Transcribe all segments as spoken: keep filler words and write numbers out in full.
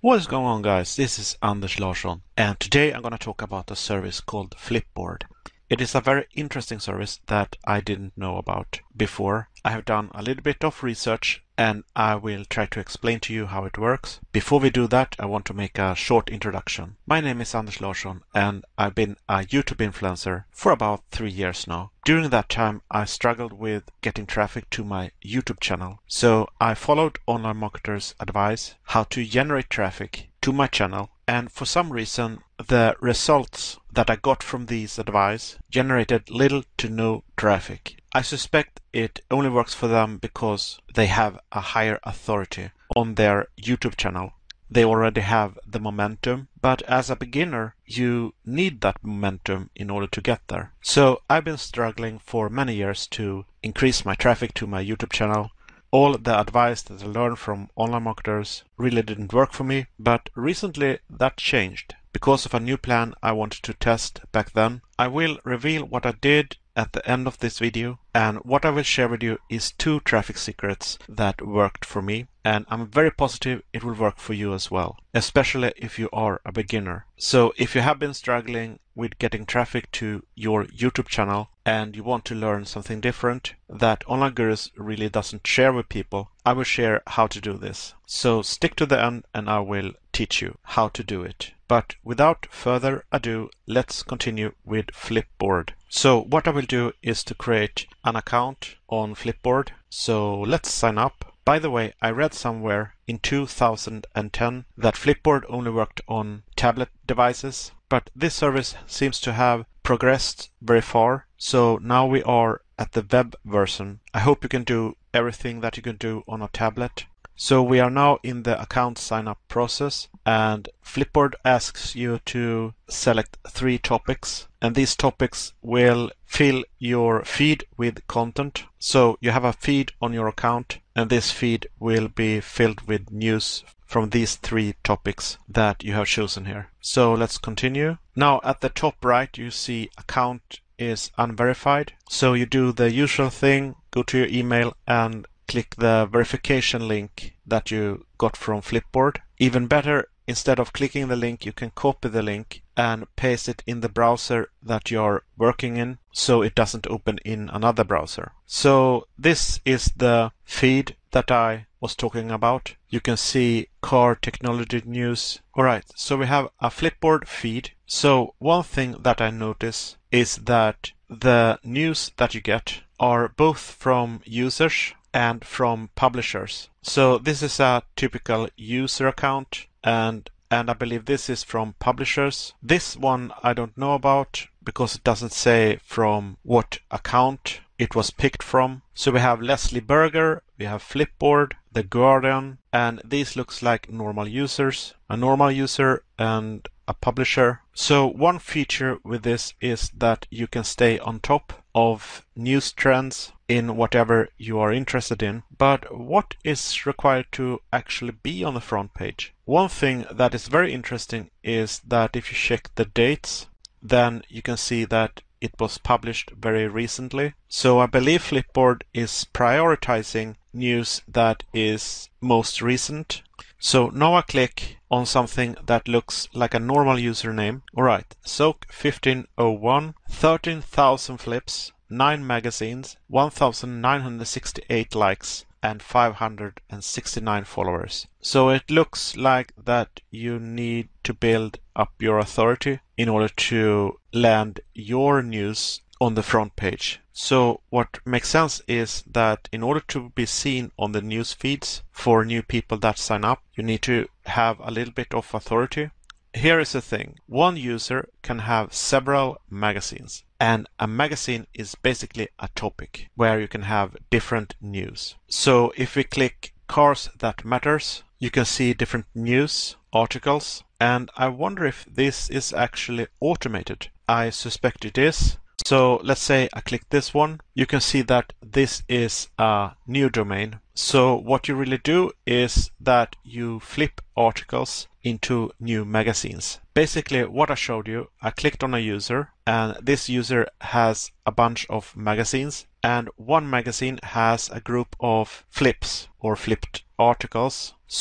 What is going on, guys? This is Anders Larsson, and today I'm going to talk about a service called FlipBoard. It is a very interesting service that I didn't know about before. I have done a little bit of research and I will try to explain to you how it works. Before we do that, I want to make a short introduction. My name is Anders Larsson and I've been a YouTube influencer for about three years now. During that time, I struggled with getting traffic to my YouTube channel. So I followed online marketers' advice how to generate traffic to my channel. And for some reason, the results that I got from these advice generated little to no traffic. I suspect it only works for them because they have a higher authority on their YouTube channel. They already have the momentum, but as a beginner, you need that momentum in order to get there. So I've been struggling for many years to increase my traffic to my YouTube channel. All the advice that I learned from online marketers really didn't work for me, but recently that changed. Because of a new plan I wanted to test back then, I will reveal what I did at the end of this video, and what I will share with you is two traffic secrets that worked for me, and I'm very positive it will work for you as well, especially if you are a beginner. So if you have been struggling with getting traffic to your YouTube channel and you want to learn something different that Online Gurus really doesn't share with people, I will share how to do this. So stick to the end and I will teach you how to do it. But without further ado, let's continue with FlipBoard. So what I will do is to create an account on FlipBoard. So let's sign up. By the way, I read somewhere in two thousand ten that FlipBoard only worked on tablet devices, but this service seems to have progressed very far. So now we are at the web version. I hope you can do everything that you can do on a tablet. So we are now in the account sign up process, and FlipBoard asks you to select three topics, and these topics will fill your feed with content. So you have a feed on your account, and this feed will be filled with news from these three topics that you have chosen here. So let's continue. Now at the top right, you see account is unverified. So you do the usual thing, go to your email and click the verification link that you got from FlipBoard. Even better, instead of clicking the link, you can copy the link and paste it in the browser that you're working in so it doesn't open in another browser. So this is the feed that I was talking about. You can see car technology news. Alright, so we have a FlipBoard feed. So one thing that I notice is that the news that you get are both from users and from publishers. So this is a typical user account, and and I believe this is from publishers. This one I don't know about because it doesn't say from what account it was picked from. So we have Leslie Berger, we have FlipBoard, The Guardian, and these looks like normal users, a normal user and a publisher. So one feature with this is that you can stay on top of news trends in whatever you are interested in. But what is required to actually be on the front page? One thing that is very interesting is that if you check the dates, then you can see that it was published very recently. So I believe FlipBoard is prioritizing news that is most recent. So now I click on something that looks like a normal username. Alright, Soak fifteen oh one, thirteen thousand flips, nine magazines, one thousand nine hundred sixty-eight likes, and five hundred sixty-nine followers. So it looks like that you need to build up your authority in order to land your news on the front page. So what makes sense is that in order to be seen on the news feeds for new people that sign up, you need to have a little bit of authority. Here is the thing. One user can have several magazines, and a magazine is basically a topic where you can have different news. So if we click Cars That Matters, you can see different news articles, and I wonder if this is actually automated. I suspect it is. So let's say I click this one. You can see that this is a new domain. So what you really do is that you flip articles into new magazines. Basically what I showed you, I clicked on a user and this user has a bunch of magazines, and one magazine has a group of flips or flipped articles. So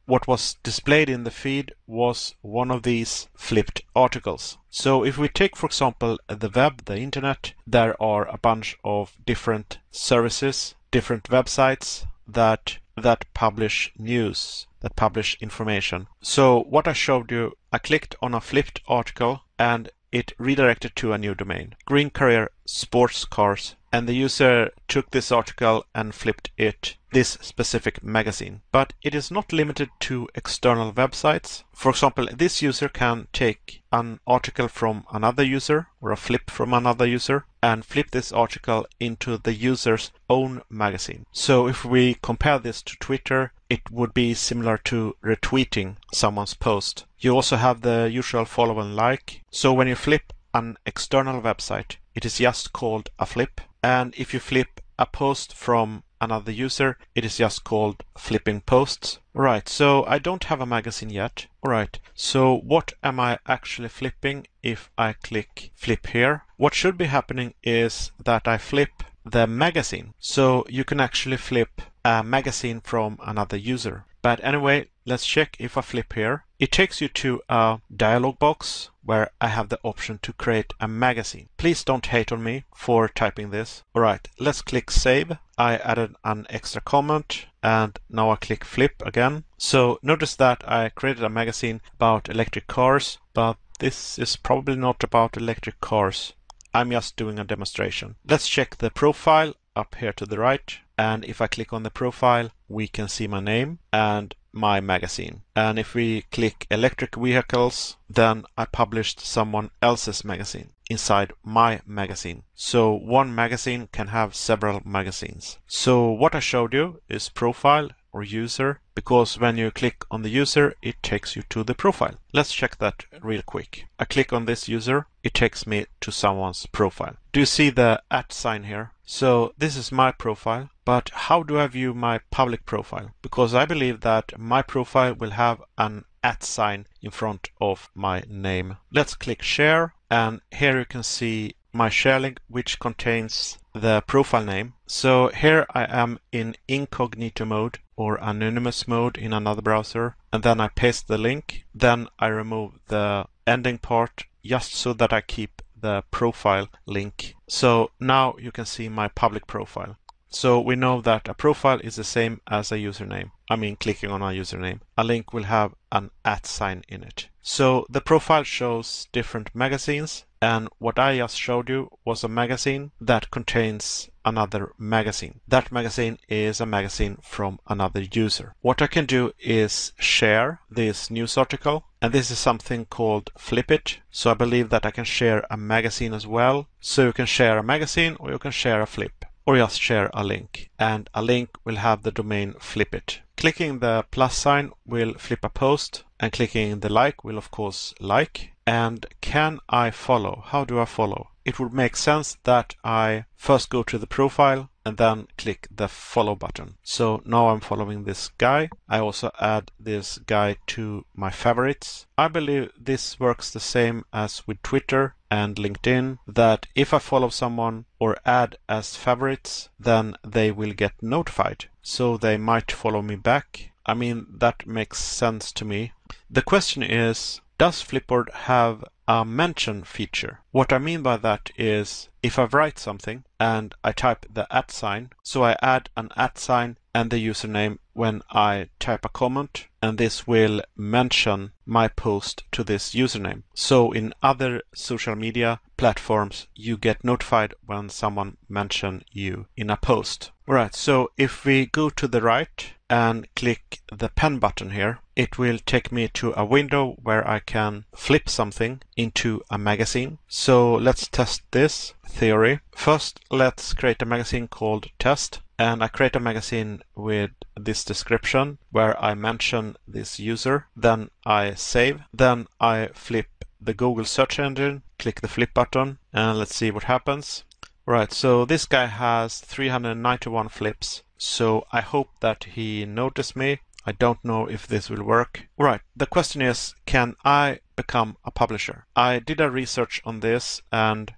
what was displayed in the feed was one of these flipped articles. So if we take, for example, the web, the internet, there are a bunch of different services, different websites that that publish news, that publish information. So what I showed you, I clicked on a flipped article and it redirected to a new domain, Green Career Sports Cars, and the user took this article and flipped it this specific magazine. But it is not limited to external websites. For example, this user can take an article from another user or a flip from another user and flip this article into the user's own magazine. So if we compare this to Twitter, it would be similar to retweeting someone's post. You also have the usual follow and like. So when you flip an external website, it is just called a flip. And if you flip a post from another user, it is just called flipping posts. Right, so I don't have a magazine yet. Alright, so what am I actually flipping if I click flip here? What should be happening is that I flip the magazine. So you can actually flip a magazine from another user. But anyway, let's check if I flip here. It takes you to a dialog box where I have the option to create a magazine. Please don't hate on me for typing this. Alright, let's click save. I added an extra comment and now I click flip again. So notice that I created a magazine about electric cars, but this is probably not about electric cars. I'm just doing a demonstration. Let's check the profile up here to the right. And if I click on the profile, we can see my name and my magazine. And if we click electric vehicles, then I published someone else's magazine inside my magazine. So one magazine can have several magazines. So what I showed you is profile or user, because when you click on the user, it takes you to the profile. Let's check that real quick. I click on this user, it takes me to someone's profile. Do you see the at sign here? So this is my profile, but how do I view my public profile? Because I believe that my profile will have an at sign in front of my name. Let's click share, and here you can see my share link, which contains the profile name. So here I am in incognito mode or anonymous mode in another browser, and then I paste the link. Then I remove the ending part just so that I keep the profile link. So now you can see my public profile. So we know that a profile is the same as a username. I mean, clicking on a username. A link will have an at sign in it. So the profile shows different magazines, and what I just showed you was a magazine that contains another magazine. That magazine is a magazine from another user. What I can do is share this news article, and this is something called Flip It. So I believe that I can share a magazine as well. So you can share a magazine or you can share a flip, or just share a link, and a link will have the domain Flip It. Clicking the plus sign will flip a post, and clicking the like will of course like. And can I follow? How do I follow? It would make sense that I first go to the profile and then click the follow button. So now I'm following this guy. I also add this guy to my favorites. I believe this works the same as with Twitter and LinkedIn, that if I follow someone or add as favorites, then they will get notified. So they might follow me back. I mean, that makes sense to me. The question is, does FlipBoard have a mention feature? What I mean by that is, if I write something and I type the at sign, so I add an at sign and the username when I type a comment, and this will mention my post to this username. So in other social media platforms, you get notified when someone mentions you in a post. Alright, so if we go to the right and click the pen button here, it will take me to a window where I can flip something into a magazine. So let's test this theory. First, let's create a magazine called Test. And I create a magazine with this description where I mention this user. Then I save. Then I flip the Google search engine, click the flip button, and let's see what happens. Right, so this guy has three hundred ninety-one flips. So I hope that he noticed me. I don't know if this will work. Right, the question is, can I become a publisher? I did a research on this, and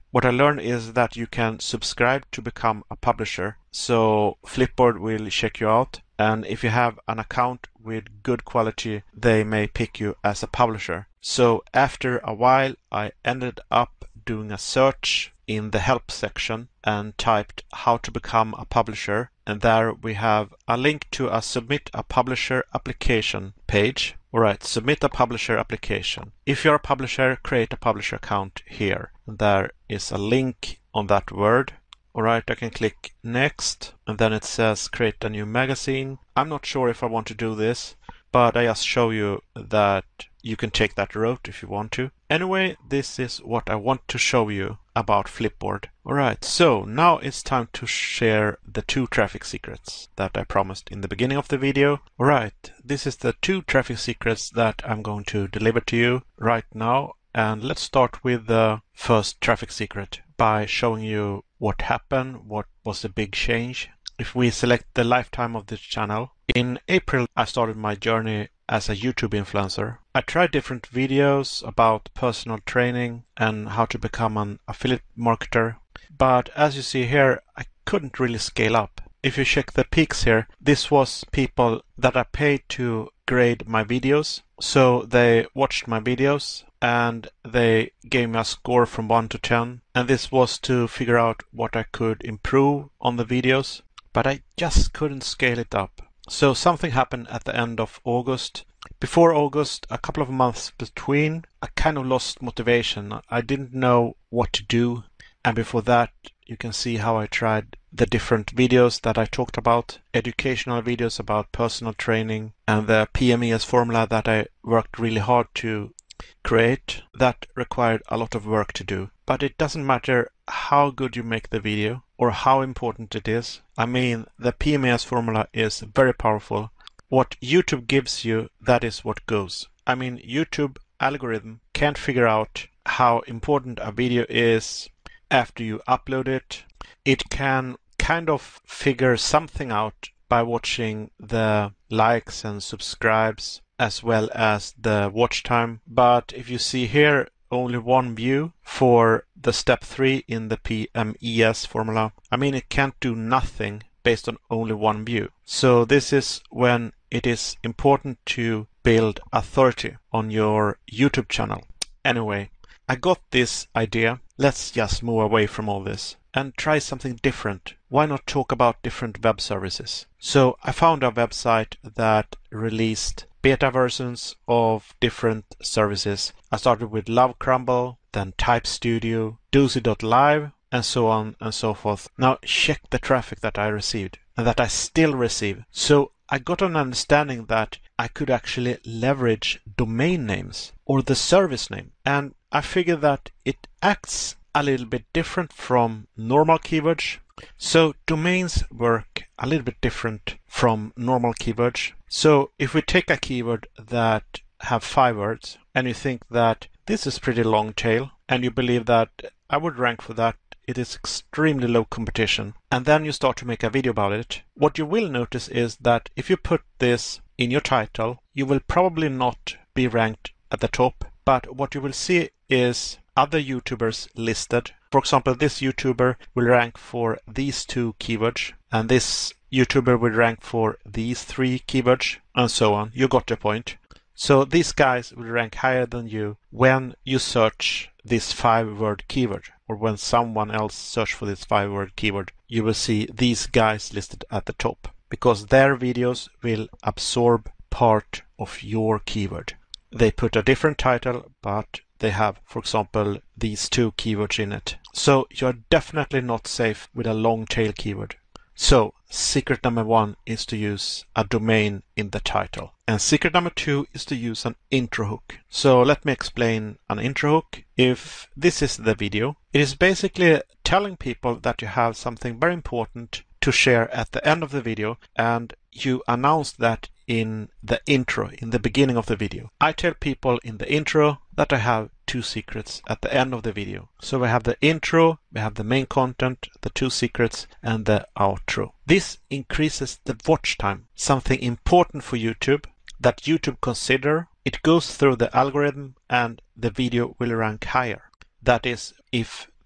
what I learned is that you can subscribe to become a publisher. So FlipBoard will check you out. And if you have an account with good quality, they may pick you as a publisher. So after a while, I ended up doing a search in the help section and typed how to become a publisher. And there we have a link to a submit a publisher application page. All right, submit a publisher application. If you're a publisher, create a publisher account here. And there is a link on that word. All right, I can click next, and then it says create a new magazine. I'm not sure if I want to do this, but I just show you that you can take that route if you want to. Anyway, this is what I want to show you about FlipBoard. All right, so now it's time to share the two traffic secrets that I promised in the beginning of the video. All right, this is the two traffic secrets that I'm going to deliver to you right now. And let's start with the first traffic secret by showing you what happened, what was the big change. If we select the lifetime of this channel, in April I started my journey as a YouTube influencer. I tried different videos about personal training and how to become an affiliate marketer. But as you see here, I couldn't really scale up. If you check the peaks here, this was people that I paid to grade my videos. So they watched my videos and they gave me a score from one to ten. And this was to figure out what I could improve on the videos. But I just couldn't scale it up. So something happened at the end of August. Before August, a couple of months between, I kind of lost motivation. I didn't know what to do. And before that, you can see how I tried the different videos that I talked about, educational videos about personal training, and the P M E S formula that I worked really hard to create. That required a lot of work to do. But it doesn't matter how good you make the video or how important it is. I mean, the P M E S formula is very powerful. What YouTube gives you, that is what goes. I mean, YouTube algorithm can't figure out how important a video is after you upload it. It can kind of figure something out by watching the likes and subscribes as well as the watch time. But if you see here, only one view for the step three in the P M E S formula, I mean, it can't do nothing based on only one view. So this is when it is important to build authority on your YouTube channel. Anyway, I got this idea. Let's just move away from all this and try something different. Why not talk about different web services? So I found a website that released beta versions of different services. I started with Love Crumble, then Type Studio, Doozy dot live, and so on and so forth. Now check the traffic that I received and that I still receive. So I got an understanding that I could actually leverage domain names or the service name. And I figured that it acts a little bit different from normal keywords. So domains work a little bit different from normal keywords. So if we take a keyword that have five words and you think that this is pretty long tail and you believe that I would rank for that, it is extremely low competition, and then you start to make a video about it, what you will notice is that if you put this in your title, you will probably not be ranked at the top, but what you will see is other YouTubers listed. For example, this YouTuber will rank for these two keywords, and this YouTuber will rank for these three keywords, and so on. You got the point. So these guys will rank higher than you when you search this five-word keyword, or when someone else search for this five-word keyword, you will see these guys listed at the top, because their videos will absorb part of your keyword. They put a different title, but they have, for example, these two keywords in it. So you're definitely not safe with a long tail keyword. So secret number one is to use a domain in the title. And secret number two is to use an intro hook. So let me explain an intro hook. If this is the video, it is basically telling people that you have something very important to share at the end of the video, and you announce that in the intro, in the beginning of the video. I tell people in the intro that I have two secrets at the end of the video. So we have the intro, we have the main content, the two secrets, and the outro. This increases the watch time, something important for YouTube that YouTube consider. It goes through the algorithm and the video will rank higher. That is, if the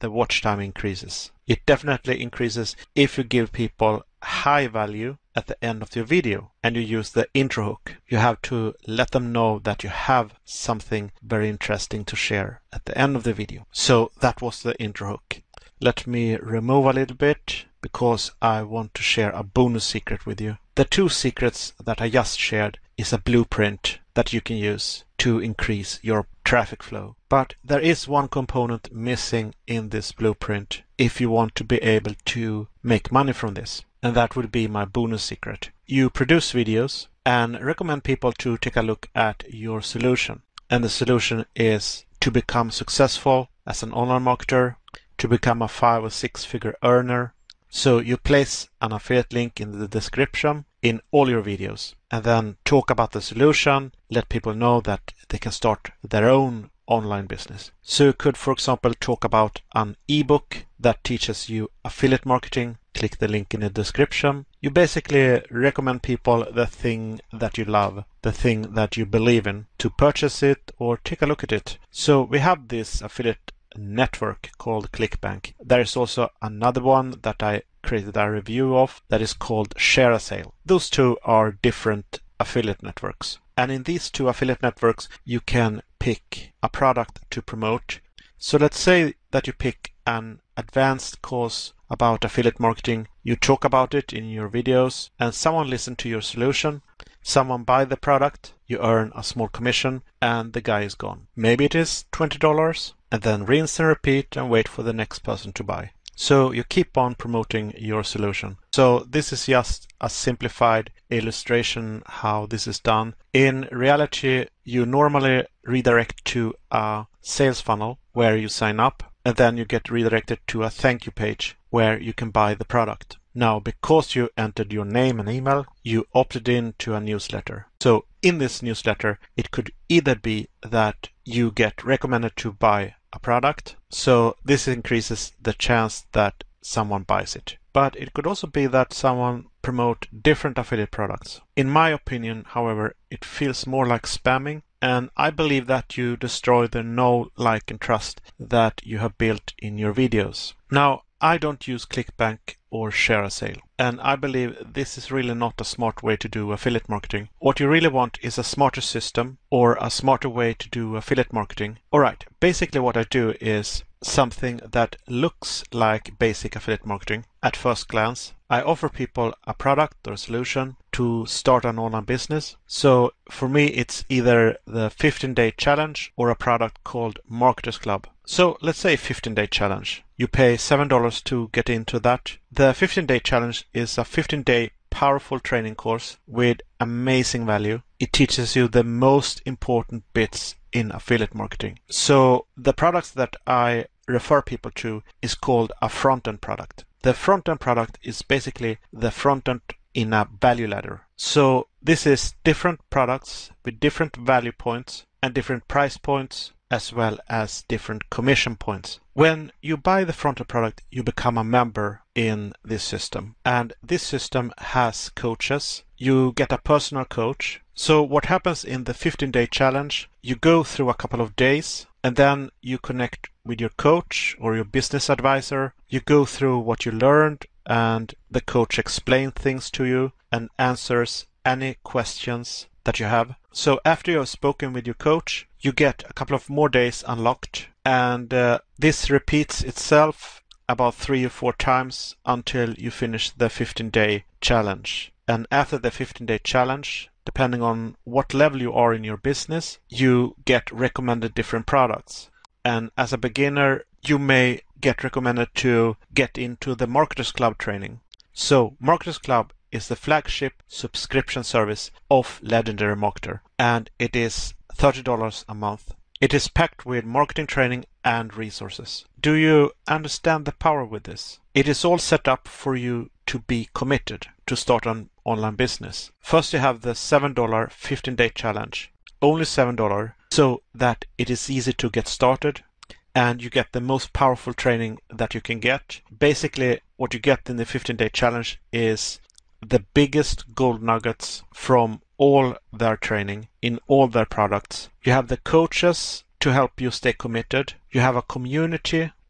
the watch time increases. It definitely increases if you give people high value at the end of your video and you use the intro hook. You have to let them know that you have something very interesting to share at the end of the video. So that was the intro hook. Let me remove a little bit because I want to share a bonus secret with you. The two secrets that I just shared is a blueprint that you can use to increase your traffic flow. But there is one component missing in this blueprint if you want to be able to make money from this. And that would be my bonus secret. You produce videos and recommend people to take a look at your solution. And the solution is to become successful as an online marketer, to become a five or six figure earner. So you place an affiliate link in the description in all your videos and then talk about the solution, let people know that they can start their own online business. So you could, for example, talk about an ebook that teaches you affiliate marketing. Click the link in the description. You basically recommend people the thing that you love, the thing that you believe in, to purchase it or take a look at it. So we have this affiliate network called ClickBank. There is also another one that I created a review of that is called ShareASale. Those two are different affiliate networks. And in these two affiliate networks, you can pick a product to promote. So let's say that you pick an advanced course about affiliate marketing. You talk about it in your videos and someone listens to your solution. Someone buy the product, you earn a small commission and the guy is gone. Maybe it is twenty dollars and then rinse and repeat and wait for the next person to buy. So you keep on promoting your solution. So this is just a simplified illustration how this is done. In reality, you normally redirect to a sales funnel where you sign up and then you get redirected to a thank you page where you can buy the product. Now, because you entered your name and email, you opted in to a newsletter. So in this newsletter, it could either be that you get recommended to buy a product. So this increases the chance that someone buys it. But it could also be that someone promote different affiliate products. In my opinion, however, it feels more like spamming. And I believe that you destroy the know, like, and trust that you have built in your videos. Now, I don't use ClickBank or ShareASale, and I believe this is really not a smart way to do affiliate marketing. What you really want is a smarter system or a smarter way to do affiliate marketing. Alright, basically what I do is something that looks like basic affiliate marketing at first glance. I offer people a product or a solution to start an online business. So for me, it's either the fifteen day challenge or a product called Marketers Club. So let's say fifteen day challenge. You pay seven dollars to get into that. The fifteen day challenge is a fifteen day powerful training course with amazing value. It teaches you the most important bits in affiliate marketing. So the products that I refer people to is called a front-end product. The front-end product is basically the front-end in a value ladder. So this is different products with different value points and different price points as well as different commission points. When you buy the front-end product, you become a member in this system. And this system has coaches. You get a personal coach. So what happens in the fifteen day challenge, you go through a couple of days and then you connect with your coach or your business advisor. You go through what you learned and the coach explains things to you and answers any questions that you have. So after you have spoken with your coach, you get a couple of more days unlocked, and uh, this repeats itself about three or four times until you finish the fifteen day challenge. And after the fifteen day challenge, depending on what level you are in your business, you get recommended different products. And as a beginner, you may get recommended to get into the Marketers Club training. So Marketers Club is the flagship subscription service of Legendary Marketer, and it is thirty dollars a month. It is packed with marketing training and resources. Do you understand the power with this? It is all set up for you to be committed to start an online business. First, you have the seven dollar fifteen day challenge, only seven dollars, so that it is easy to get started and you get the most powerful training that you can get. Basically, what you get in the fifteen day challenge is the biggest gold nuggets from all their training in all their products. You have the coaches to help you stay committed. You have a community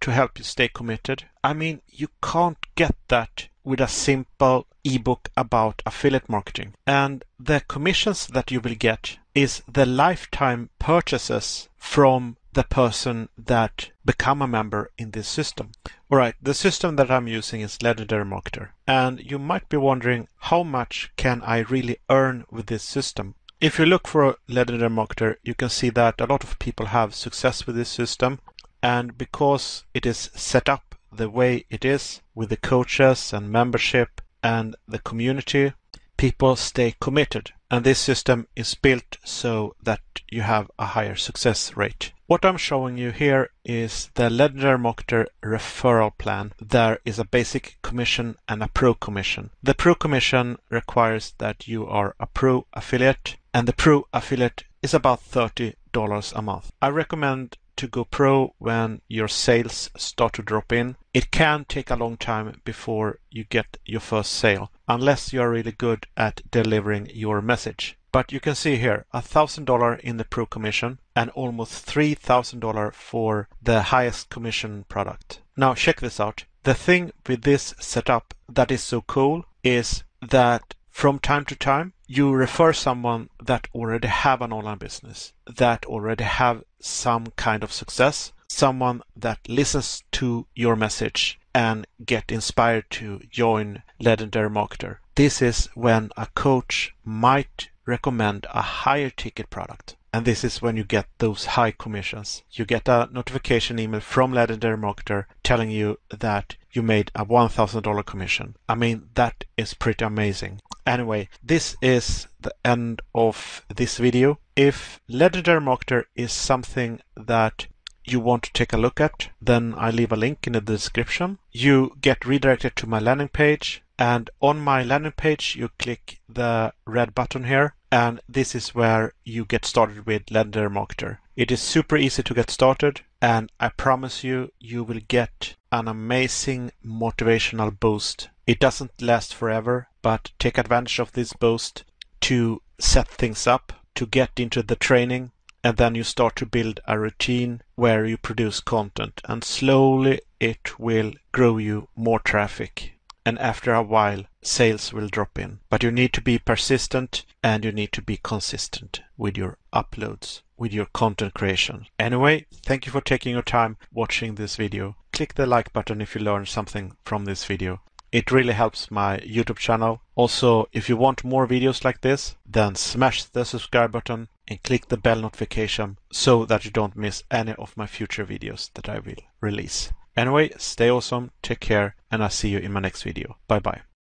to help you stay committed. I mean, you can't get that with a simple ebook about affiliate marketing. And the commissions that you will get is the lifetime purchases from the person that become a member in this system. All right, the system that I'm using is Legendary Marketer. And you might be wondering, how much can I really earn with this system? If you look for a Legendary Marketer, you can see that a lot of people have success with this system. And because it is set up the way it is with the coaches and membership and the community, people stay committed. And this system is built so that you have a higher success rate. What I'm showing you here is the Legendary Marketer referral plan. There is a basic commission and a pro commission. The pro commission requires that you are a pro affiliate, and the pro affiliate is about thirty dollars a month. I recommend to go pro when your sales start to drop in. It can take a long time before you get your first sale, unless you are really good at delivering your message. But you can see here, one thousand dollars in the pro commission and almost three thousand dollars for the highest commission product. Now check this out. The thing with this setup that is so cool is that from time to time, you refer someone that already have an online business, that already have some kind of success, someone that listens to your message and get inspired to join Legendary Marketer. This is when a coach might recommend a higher ticket product. And this is when you get those high commissions. You get a notification email from Legendary Marketer telling you that you made a one thousand dollars commission. I mean, that is pretty amazing. Anyway, this is the end of this video. If Legendary Marketer is something that you want to take a look at, then I leave a link in the description. You get redirected to my landing page, and on my landing page you click the red button here, and this is where you get started with Legendary Marketer. It is super easy to get started, and I promise you, you will get an amazing motivational boost. It doesn't last forever, but take advantage of this boost to set things up, to get into the training, and then you start to build a routine where you produce content, and slowly it will grow you more traffic. And after a while, sales will drop in. But you need to be persistent and you need to be consistent with your uploads, with your content creation. Anyway, thank you for taking your time watching this video. Click the like button if you learned something from this video. It really helps my YouTube channel. Also, if you want more videos like this, then smash the subscribe button and click the bell notification so that you don't miss any of my future videos that I will release. Anyway, stay awesome, take care, and I'll see you in my next video. Bye bye.